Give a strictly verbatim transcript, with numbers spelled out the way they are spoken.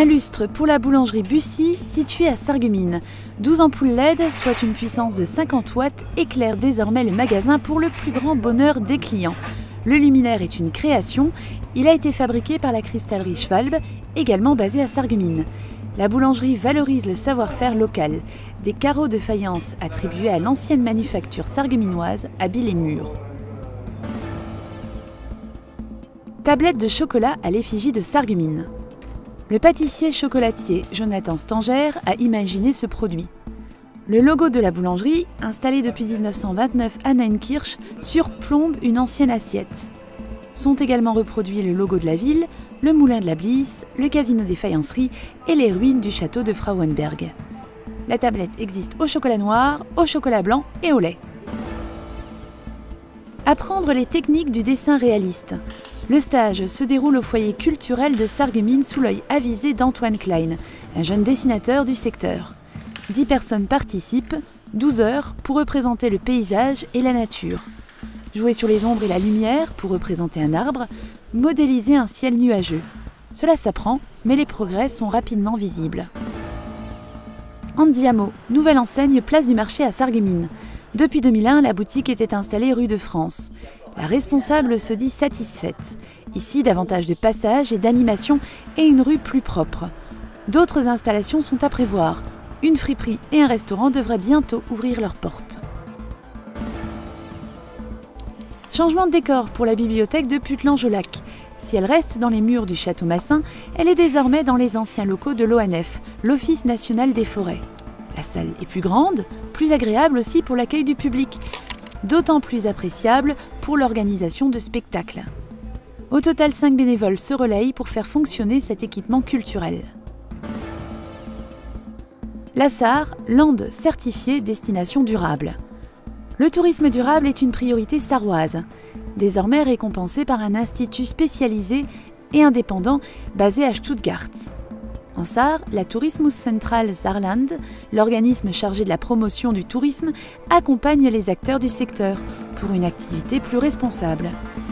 Un lustre pour la boulangerie Bussy, située à Sarreguemines. douze ampoules L E D, soit une puissance de cinquante watts, éclairent désormais le magasin pour le plus grand bonheur des clients. Le luminaire est une création. Il a été fabriqué par la cristallerie Schwalbe, également basée à Sarreguemines. La boulangerie valorise le savoir-faire local. Des carreaux de faïence attribués à l'ancienne manufacture sarregueminoise habillent les murs. Tablette de chocolat à l'effigie de Sarreguemines. Le pâtissier chocolatier Jonathan Stanger a imaginé ce produit. Le logo de la boulangerie, installé depuis mille neuf cent vingt-neuf à Neunkirch, surplombe une ancienne assiette. Sont également reproduits le logo de la ville, le moulin de la Blies, le casino des faïenceries et les ruines du château de Frauenberg. La tablette existe au chocolat noir, au chocolat blanc et au lait. Apprendre les techniques du dessin réaliste. Le stage se déroule au foyer culturel de Sarreguemines sous l'œil avisé d'Antoine Klein, un jeune dessinateur du secteur. dix personnes participent, douze heures pour représenter le paysage et la nature. Jouer sur les ombres et la lumière pour représenter un arbre, modéliser un ciel nuageux. Cela s'apprend, mais les progrès sont rapidement visibles. Andiamo, nouvelle enseigne place du marché à Sarreguemines. Depuis deux mille un, la boutique était installée rue de France. La responsable se dit satisfaite. Ici, davantage de passages et d'animation et une rue plus propre. D'autres installations sont à prévoir. Une friperie et un restaurant devraient bientôt ouvrir leurs portes. Changement de décor pour la bibliothèque de Puttelange-au-Lac. Si elle reste dans les murs du château Massin, elle est désormais dans les anciens locaux de l'O N F, l'Office national des forêts. La salle est plus grande, plus agréable aussi pour l'accueil du public, d'autant plus appréciable pour l'organisation de spectacles. Au total, cinq bénévoles se relayent pour faire fonctionner cet équipement culturel. La Sarre, Land certifié destination durable. Le tourisme durable est une priorité sarroise, désormais récompensé par un institut spécialisé et indépendant basé à Stuttgart. En Sarre, la Tourismuszentrale Saarland, l'organisme chargé de la promotion du tourisme, accompagne les acteurs du secteur pour une activité plus responsable.